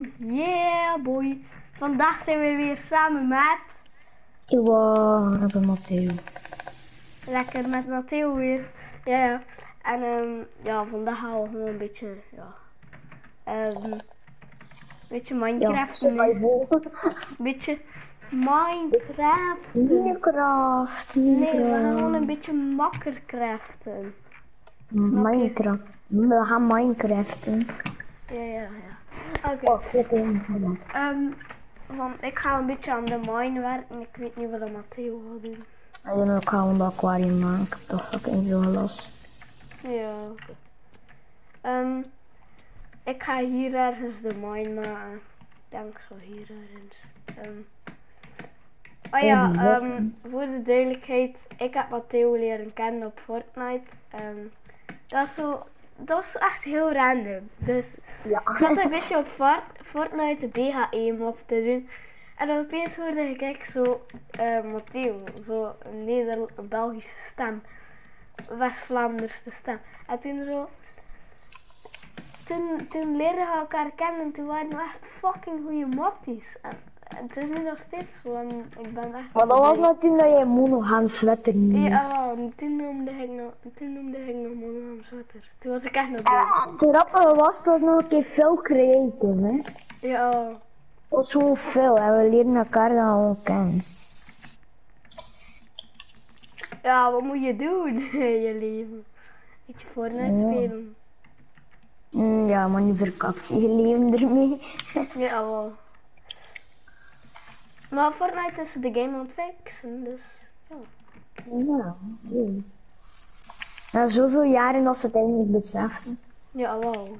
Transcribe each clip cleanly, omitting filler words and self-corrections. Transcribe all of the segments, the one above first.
Yeah boy. Vandaag zijn we weer samen met... Wow, ik ben Matteo. Lekker met Matteo weer. Ja. En ja, vandaag gaan we gewoon een beetje, ja. Beetje Minecraft. Ja, survival. Beetje Minecraft. Minecraft. Nee, we gaan gewoon een beetje makker craften. Minecraft. We gaan Minecraften. Ja. Oké. Oh, ik Ik ga een beetje aan de mine werken. Ik weet niet wat Matteo gaat doen. dan gaan we een aquarium maken. Toch ook in zo'n las. Ja, oké. Ik ga hier ergens de mine maken. Ik denk zo hier ergens. Voor de duidelijkheid, ik heb Matteo leren kennen op Fortnite. Dat is echt heel random. Dus Ja. ik zat een beetje op Fortnite de BH1 op te doen. En dan opeens hoorde ik zo Matteo, zo een Belgische stem. West-Vlaamse stem. En toen leerden we elkaar kennen en toen waren we echt fucking goede matties. En het is nu nog steeds zo en ik ben echt... Maar dat was nou toen dat je monogam sweater niet. Ja, toen noemde ik nog monogam sweater. Toen was ik echt nog blij. Het grappige was, het was nog een keer veel creative, hè. Ja. Het was gewoon veel en we leerden elkaar dan al kennen. Ja, wat moet je doen in je leven? Beetje Fortnite spelen. Ja, maar nu verkakt je leven ermee. Ja, wel. Maar Fortnite is de game aan het fixen, dus ja. Ja, na zoveel jaren dat ze het eigenlijk beseffen. Ja, wel.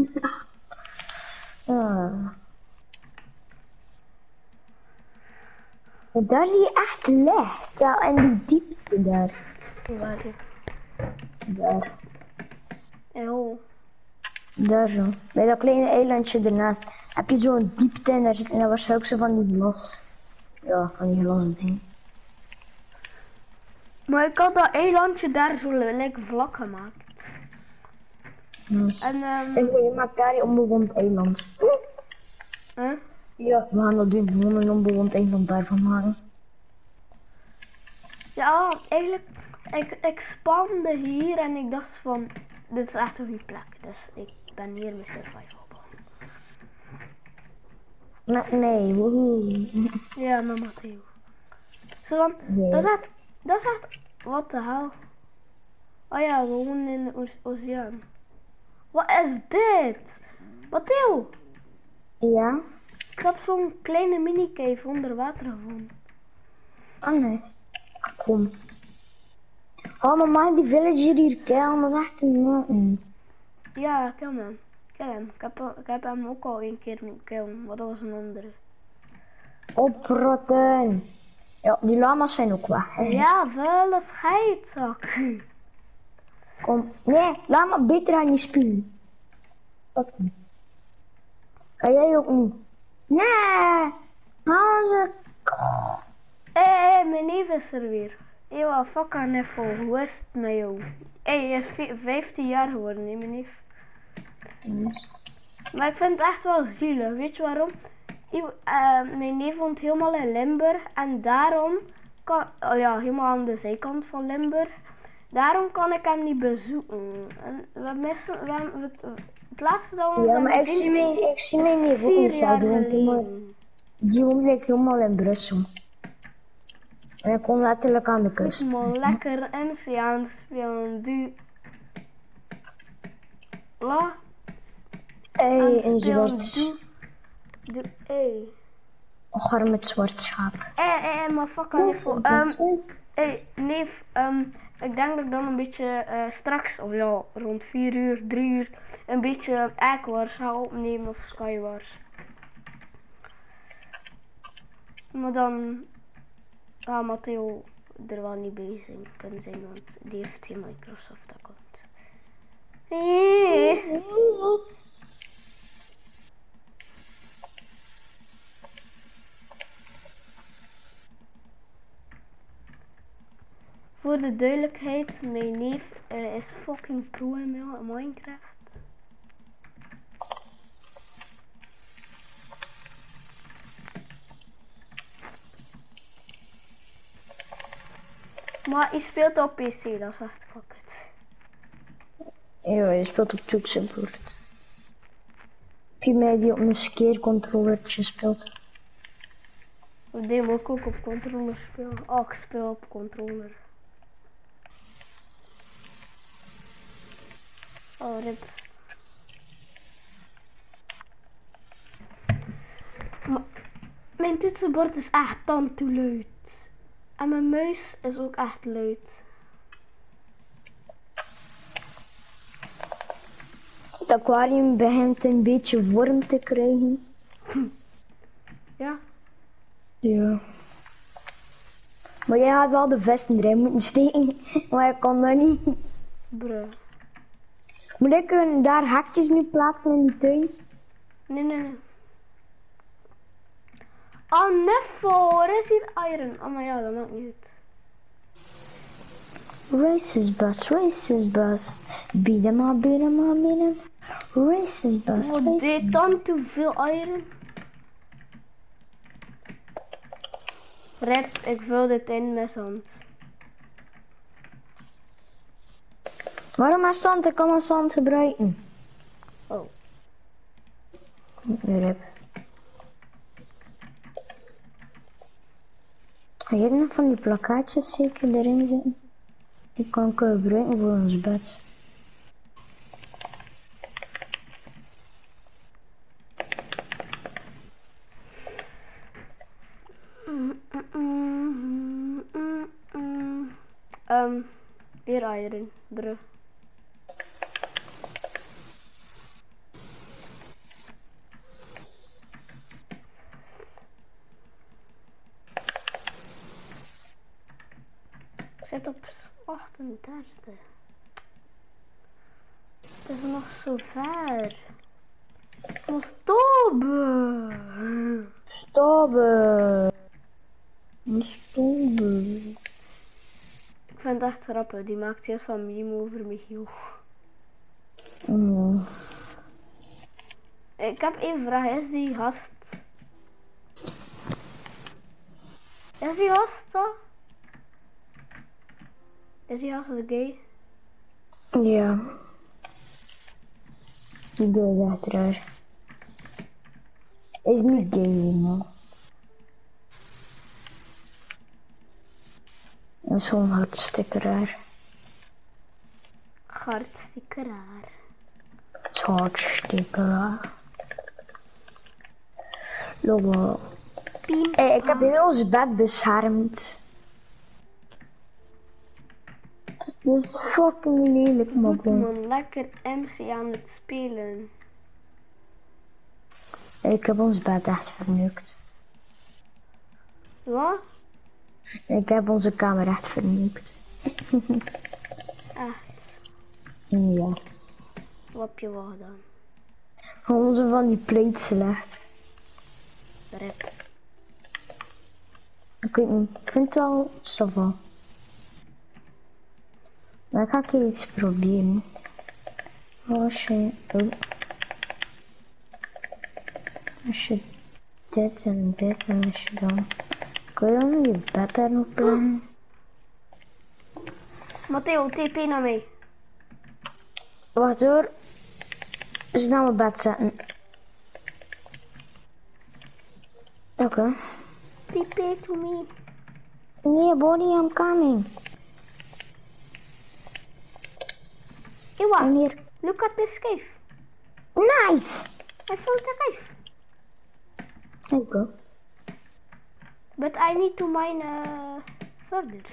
Daar zie je echt licht, ja, en die diepte daar. Waar is Daar. Daar zo. Bij dat kleine eilandje ernaast heb je zo'n diepte en daar zit waarschijnlijk zo van die glas. Ja, van die glas ding. Maar ik had dat eilandje daar zo lekker vlak gemaakt. Yes. En je maakt daar een onbewoond eiland. Ja, we gaan dat doen. Gewoon een onbewoond eiland daarvan maken. Ja, eigenlijk, ik spande hier en ik dacht van, dit is echt een goede plek. Dus ik ben hier met survival. Nee, woehoe. Ja, met Matteo. Zo van, dat is echt, wat de hel. Oh ja, we wonen in de oceaan. Wat is dit? Matteo! Ja? Ik heb zo'n kleine mini-cave onder water gevonden. Oh nee. Kom. Oh, maar mag ik die villager hier killen? Dat is echt een mountain. Ja, kill hem. Ik heb hem ook al een keer moeten killen, maar dat was een andere. Oprotten. Ja, die lama's zijn ook weg. Hè. Ja, vuile scheidzak. Kom. Nee, laat maar beter aan je spuwen. Oké. Kan jij ook niet? Nee. Hou ze. Hé, mijn neef is er weer. Ewa, fuck aan Neffel. Hoe is het met jou? Hé, je is 15 jaar geworden, hè, mijn neef. Maar ik vind het echt wel zielig. Weet je waarom? Mijn neef woont helemaal in Limburg. En daarom kan... Oh ja, helemaal aan de zijkant van Limburg. Daarom kan ik hem niet bezoeken. En we missen... Het laatste dat we... Ja, maar ik zie mijn neef ook niet vaak. Die woont helemaal in Brussel. En ik kom letterlijk aan de kust. Ik moet lekker MC aan spelen. Die... La... Hey, een zwart. Hey. Och, met zwart schaap. Maar fuck aan hey, neef, ik denk dat ik dan een beetje straks, of ja, rond 4 uur, 3 uur, een beetje Egg Wars ga opnemen of Skywars. Maar dan gaat Matteo er wel niet bij kunnen zijn, want die heeft geen Microsoft account. Voor de duidelijkheid, mijn neef is fucking pro in Minecraft. Maar je speelt op PC, dat is echt fuck it. Ja, je speelt op toetsenbord. Heb je mij die op een skeercontrollertje speelt? Ik denk ook op controller spelen. Oh, ik speel op controller. Oh, rip. Maar mijn toetsenbord is echt dan te luid. En mijn muis is ook echt luid. Het aquarium begint een beetje vorm te krijgen. Ja? Ja. Maar jij had wel de vesten erin moeten steken, maar ik kan dat niet. Bruh. Moet ik daar hekjes nu plaatsen in de tuin? Nee. Oh, Neffo, er is hier iron. Oh, maar ja, dat maakt niet uit. Racist bus. Beat hem up, beat hem up, beat hem. Racist bus, Wat dit dan te veel iron? Red, ik vul dit in met zand. Waarom maar zand? Ik kan maar zand gebruiken. Oh. Rip. Ga je nog van die plakkaatjes zeker erin zitten? Die kan ik gebruiken voor ons bed. Weer iron, bruh. Ik zit op 38. Het is nog zo ver. Maar stoppen. Stoppen. Ik vind het echt grappig. Die maakt juist een meme over Michiel. Mm. Ik heb één vraag. Is die gast? Is die gast toch? Is die gast gay? Ja. Die doe je echt raar. Is niet gay, man. Dat is gewoon hartstikke raar. Hartstikke raar. Het is hartstikke raar. Logo. Hey, ik heb heel ons bed beschermd. Dit is fucking lelijk, man. Goed man, lekker MC aan het spelen. Ik heb ons bed echt verneukt. Wat? Ik heb onze kamer echt verneukt. Echt? Ja. Wat heb je wel gedaan? Gewoon zo van die plates gelegd. Rip. Ik weet niet, ik vind het wel sava. Dan ga ik iets proberen. Als je dit en dit en als je dan... Kun je dan je bed daar nog plannen? Matteo, TP naar mij. Wacht hoor. Snel mijn bed zetten. Oké. TP to me. Nee, body, I'm coming. Ewa, I'm here. look at this cave. Nice! I found the cave. There you go. But I need to mine further.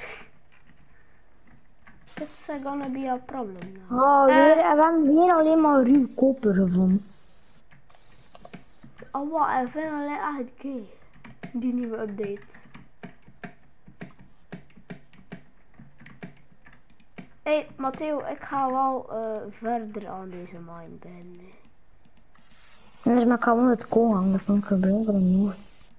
That's gonna be a problem now. Oh, we hebben weer alleen maar ruw koper gevonden. Oh, wat? Ik vind alleen echt gay. Die nieuwe update. Hey, Matteo, ik ga wel verder aan deze mine beginnen. Dus maar ik ga gewoon het kool hangen van gebeuren en mooi.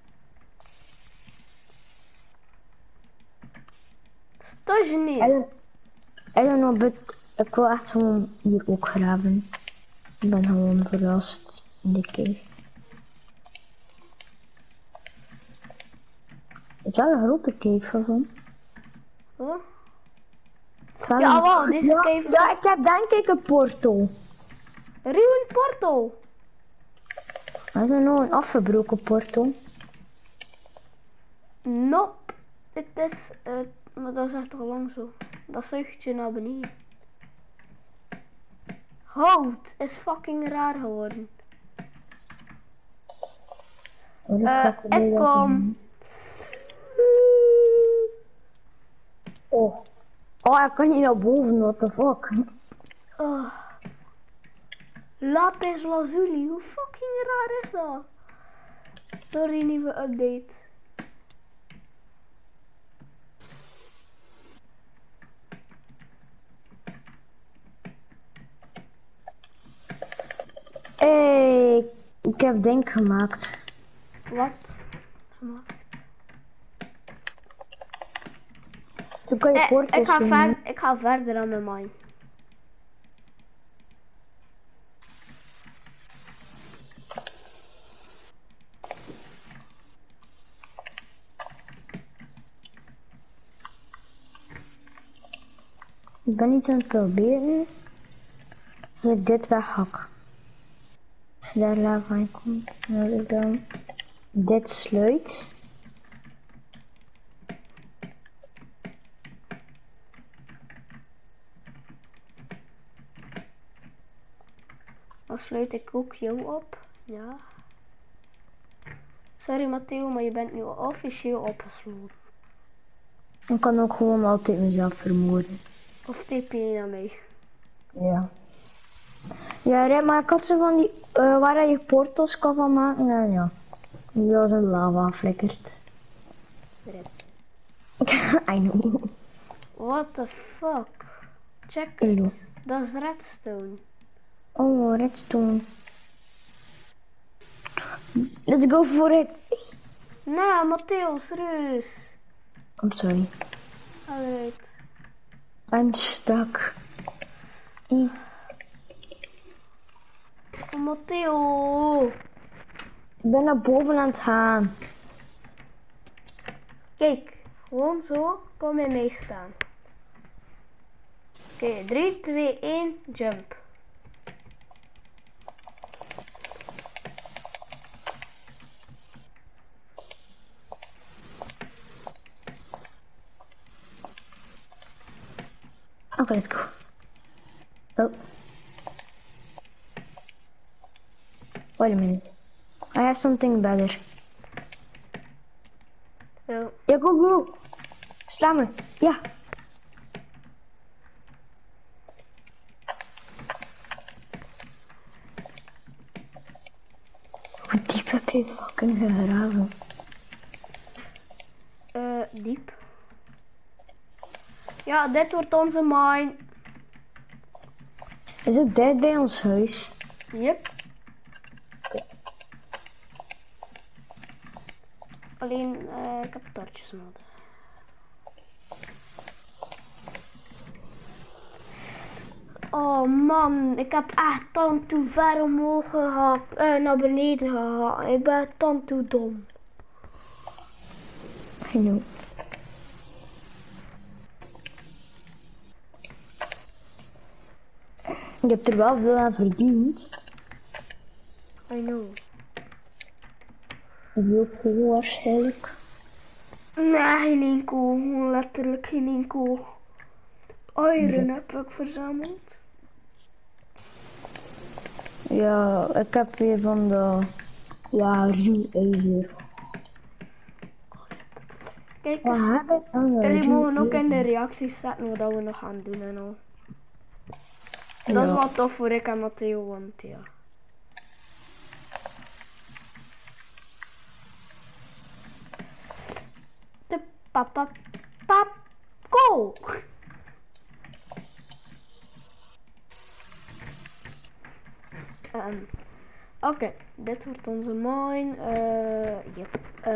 Stage niet. I don't know, but ik wil echt gewoon hier ook graven. Ik ben gewoon verrast in de cave. Het is wel een grote cave van. Huh? Ja, wel, deze cave... Ja, ik heb denk ik een portal. Ruin portal. I don't know, een afgebroken portal. Nope. Dit is... maar dat is echt al lang zo. Dat zuigt je naar beneden. Hout is fucking raar geworden. Ik kom. Oh, ik kan niet naar boven, what the fuck. Oh. Lapis lazuli, hoe fucking raar is dat? Sorry, nieuwe update. Hey, ik heb ding gemaakt. Wat? Gemaakt? Dan kan je portals doen. Ik ga verder aan mijn mine. Ik ben iets aan het proberen. Als ik dit weghak. Als je daar lava in komt. En als ik dan dit sluit. Dan sluit ik ook jou op. Ja. Sorry Matteo, maar je bent nu officieel opgesloten. Ik kan ook gewoon altijd mezelf vermoorden. Of TP naar mij. Ja. Ja, Rep, maar ik had zo van die, waar je portals kan van maken. En ja, die was een lava flikkert. I know. What the fuck? Check Hallo. it. Dat is redstone. Oh, redstone. Let's go for it. Nou, Matteo, serieus. I'm sorry. Alright. I'm stuck. Oh, Matteo. Ik ben naar boven aan het gaan. Kijk, gewoon zo. Kom in mee staan. Oké, 3, 2, 1, jump. Okay, let's go. Oh. Wait a minute. I have something better. Zo. Ja, go. Sla me. Ja. Hoe diep heb je fucking gegraven? Diep. Ja, dit wordt onze mine. Is het dicht bij ons huis? Yep. Alleen, ik heb torches nodig. Oh man, ik heb echt dan te ver omhoog gehad. Naar beneden gehaald. Ik ben dan te dom. I know. Je hebt er wel veel aan verdiend. I know. Heel cool waarschijnlijk. Nee, geen enkel. Gewoon letterlijk geen enkel. Iron heb ik verzameld. Ja, ik heb weer van de... Ja, ruw ijzer. Kijk Wat eens. heb ik dan? Jullie mogen ook in de reacties zetten wat we nog gaan doen en al. Dat is wel tof voor ik en Matteo, want ja. De papa go! Oké, dit wordt onze mine. Yep.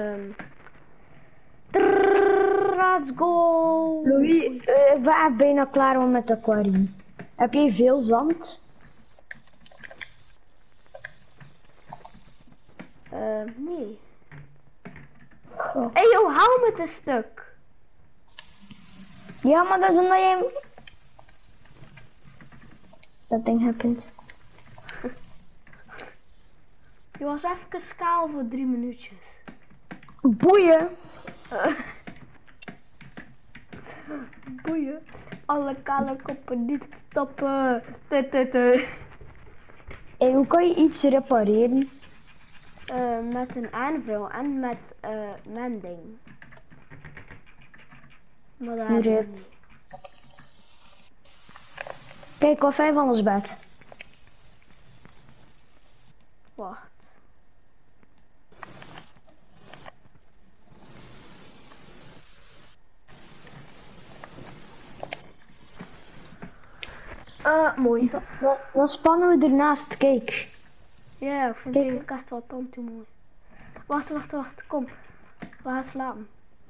Let's go! Louis, ik ben echt bijna klaar om met de aquarium. Heb jij veel zand? Nee. Hey, joh, hou met een stuk. Ja, maar dat is omdat jij... Something happened. Je was even skaal voor 3 minuutjes. Boeien. Boeien. Alle kale koppen niet stoppen. Hey, hoe kan je iets repareren? Met een aanvul en met mending. Maar dat Hier, hebben we niet. Kijk, al 5 van ons bed. Wacht. Mooi. Dan spannen we ernaast, kijk. Ja, ik vind Kijk. het eigenlijk echt wel tante mooi. Wacht, kom. We gaan slapen.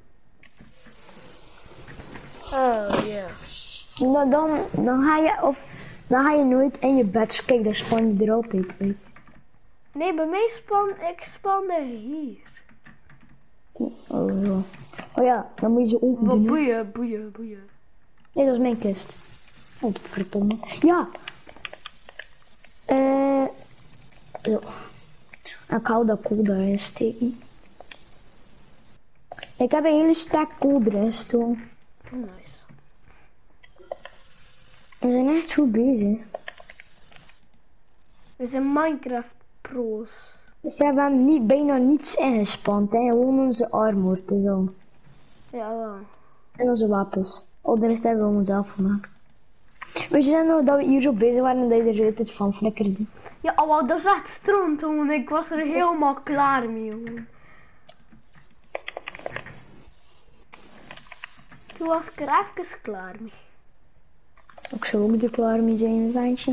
Oh, ja. Nou, dan ga je nooit in je bed. Kijk, dan span je er altijd uit. Nee, bij mij spande hier. Oh, ja. Oh ja, dan moet je ze open doen. Hè. Boeien. Nee, dat is mijn kist. Oh, verdomme. Ja. Zo. Ik hou dat kool daarin steken. Ik heb een hele stack kool erin gestoken. Nice. We zijn echt goed bezig. We zijn Minecraft pro's. Ze hebben bijna niets ingespand, hè. Gewoon onze armor en zo. Ja, wel. En onze wapens. Oh, de rest hebben we onszelf gemaakt. Weet je nog dat we hier zo bezig waren en dat je er altijd van flikkerde? Ja, oh, dat is echt stront, jongen. Ik was er helemaal klaar mee, jongen. Toen was ik er even klaar mee. Ik zou ook er klaar mee zijn, ventje.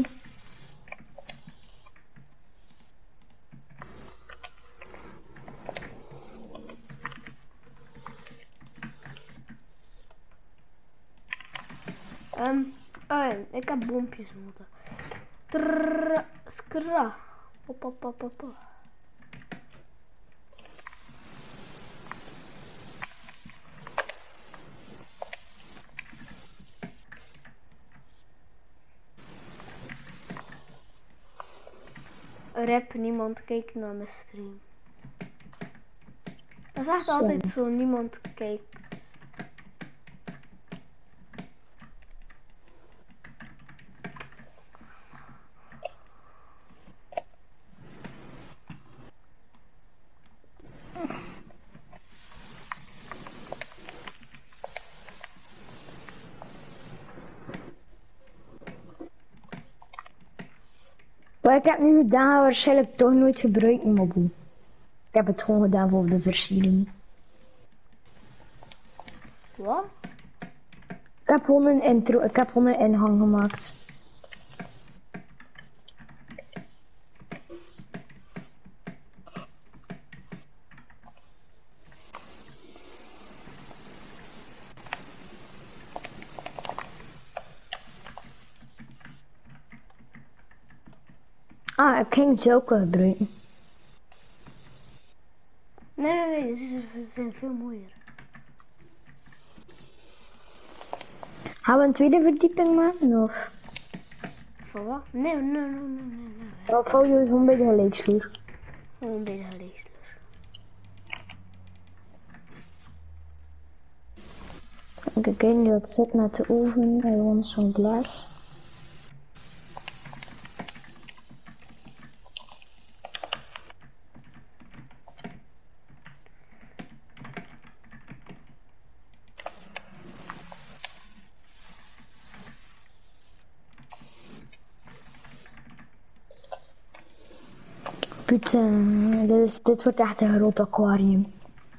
Ik heb boompjes moeten. Trrrr, skra. Pop. Rap, niemand kijkt naar mijn stream. Dat is echt altijd zo, niemand kijkt. Wat ik heb nu gedaan, ga ik waarschijnlijk toch nooit gebruiken, mobile. Ik heb het gewoon gedaan voor de versiering. Wat? Ik heb gewoon een intro, ik heb gewoon een ingang gemaakt. Ah, ik ging zulke gebruiken. Nee, ze zijn veel mooier. Gaan we een tweede verdieping maken, of? Voor wat? Nee. Of hou je gewoon bij de gelijksvloer? Gewoon bij de geleesdeur. Ik weet niet wat zit met de oven. I want some glass. Putain, dit wordt echt een groot aquarium.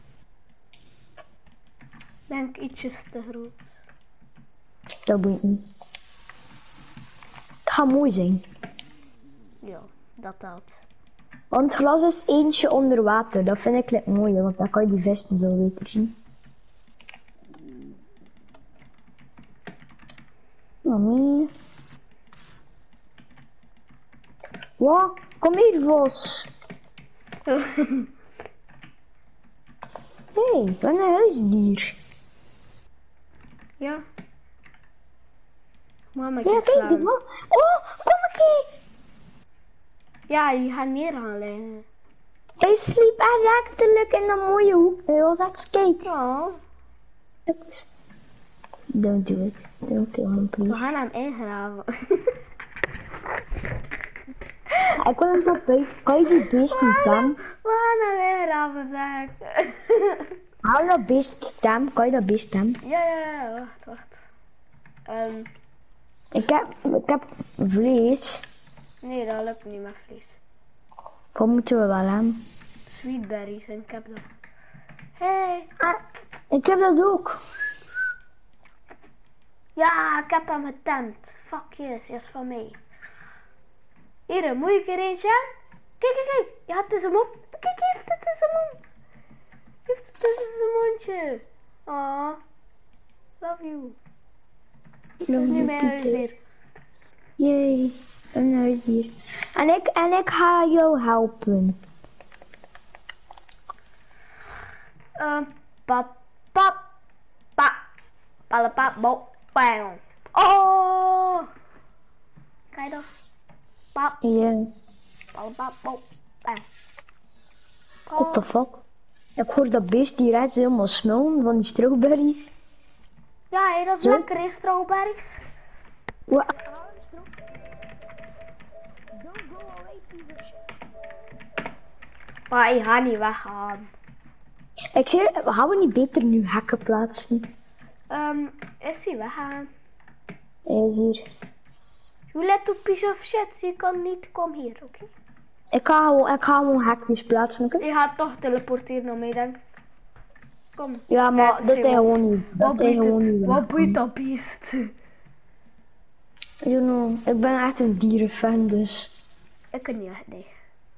Denk ietsjes te groot. Dat boeit niet. Het gaat mooi zijn. Ja, dat telt. Want het glas is eentje onder water. Dat vind ik het mooie, want dan kan je die vesten veel beter zien. Mami. Wat? Kom hier, vos. Hé, wat een huisdier. Ja. Mama, Ja, kijk, die vos. Oh, kom Oké. Ja, je gaat neer gaan liggen. Hij sliep echt letterlijk in een mooie hoek. Hij was echt skate. Oh, Don't do it. Don't kill him, we please. gaan hem ingraven. Ik wil hem proberen. Kan je die beest niet dan? We gaan hem ingraven, zeg ik. Hou dat beest dan. Kan je dat beest dan? Ja, wacht. Ik heb vlees. Nee, dat lukt niet met vlees. Wat moeten we wel aan? Sweetberries en ik heb dat. Hey. Ah, ik heb dat ook. Ja, ik heb hem getemd. Fuck yes, is van mij. Hier, moet ik er eentje? Kijk. Ja, het is hem op. Kijk, hij heeft het tussen zijn mond. Hij heeft het tussen zijn mondje. Oh, love you. Het is nu mijn huisdier. Jee, een huisdier. En ik ga jou helpen. Pap. Palapap, bo, bang. Oh! Kijk dan. Pap. Ja. Palapap, bo, bang. What the fuck? Ik hoor dat beest die rijdt helemaal smullen van die strawberries. Ja, hé, dat is Zo? lekker, hè, strawberries. Wa- Maar ik ga niet weggaan. Ik zeg, gaan we niet beter nu hekken plaatsen? Is hij weggaan? Hij is hier. You little piece of shit, je kan niet, kom hier, oké? Ik ga gewoon hekjes plaatsen, oké? Je gaat toch teleporteren naar mij, denk ik. Kom. Ja, maar Ja, dat is zeg maar. gewoon niet. Dat is gewoon niet. Wat boeit dat beest? You know, ik ben echt een dierenfan, dus. Ik kan niet echt, nee.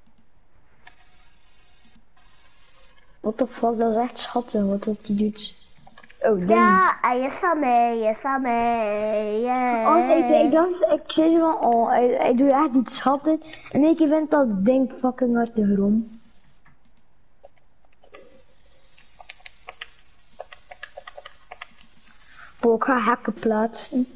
What the fuck, dat is echt schattig wat dat die doet. Oh, damn. Ja, hij is van mij, yeah. Oh, ik zei zo van, oh, hij doet echt iets schattig. En ik vind dat ding fucking hard de grond. Oh, ik ga hekken plaatsen.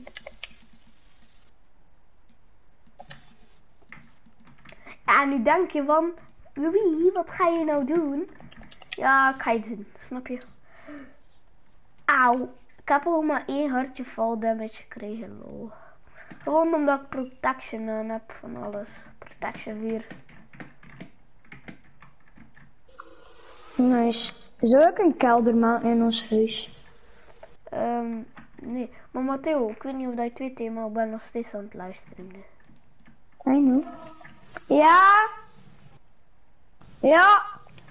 Ja, en nu denk je van, Louis, wat ga je nou doen? Ja, ik ga het doen, snap je? Auw, ik heb al maar 1 hartje fall damage gekregen, lol. Gewoon omdat ik protection aan heb van alles. Protection 4. Nice. Zou ik een kelder maken in ons huis? Nee. Maar Matteo, ik weet niet of dat je het weet, maar ik ben nog steeds aan het luisteren. I know. Ja? Ja?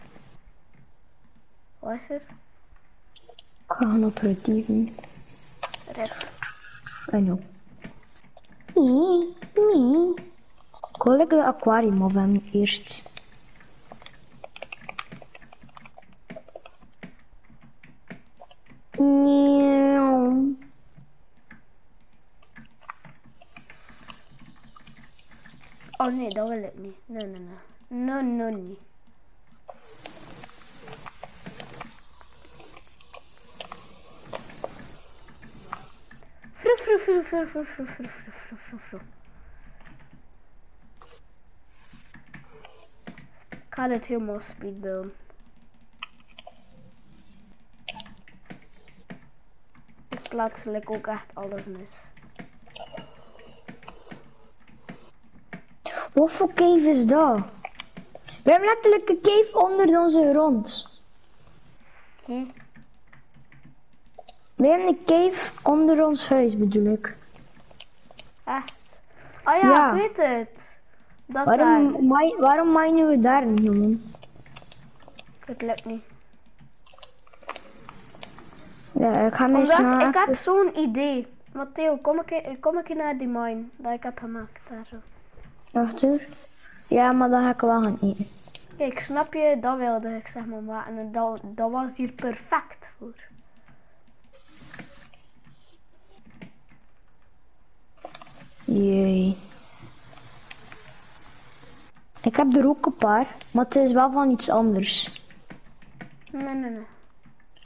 Wat is er? Ik ga een operatieven. Recht. I know. Nee. Ik wil lekker de aquarium op hem eerst. Nee. Oh nee, dat wil ik niet. Nee. No, niet. Vroeg. Ik ga dit helemaal speedbuilden. Dus plaatselijk ook echt alles mis. Wat voor cave is dat? We hebben letterlijk een cave onder onze grond. We hebben een cave onder ons huis, bedoel ik. Echt? Oh ja, Ja. ik weet het. Dat daar. Waarom minen we daar niet, jongen? Het lukt niet. Ja, ik ga mij Omdat snel... ik heb zo'n idee. Matteo, kom ik naar die mine dat ik heb gemaakt daar zo. Achter? Ja, maar dan ga ik wel gaan eten. Kijk, snap je, dat wilde ik zeg maar maken. En dat was hier perfect voor. Jee. Ik heb er ook een paar, maar het is wel van iets anders. Nee.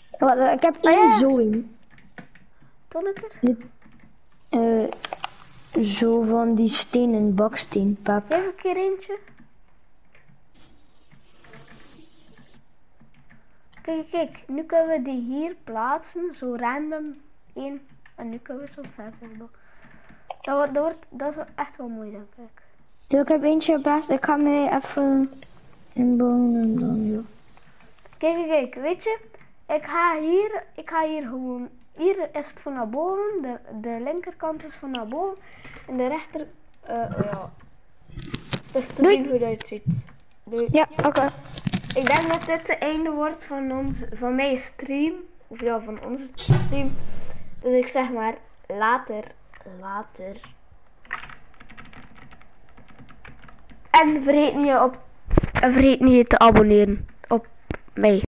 Ik heb Ah, één ja. zo in. Toon ik er? Zo van die stenen, baksteen, pap. Geef een keer eentje. Kijk, nu kunnen we die hier plaatsen, zo random in. En nu kunnen we zo verder doen. Dat is echt wel mooi, denk ik. Dus ik heb eentje geplaatst, ik ga mij even inbouwen en dan zo. Kijk, weet je, ik ga hier gewoon, hier is het van naar boven, de linkerkant is van naar boven, en de rechter, ja, dus te zien hoe dat ziet. Ja, oké. Ik denk dat dit het einde wordt van mijn stream, of ja, van onze stream, dus ik zeg maar, later. En vergeet niet je te abonneren op mij.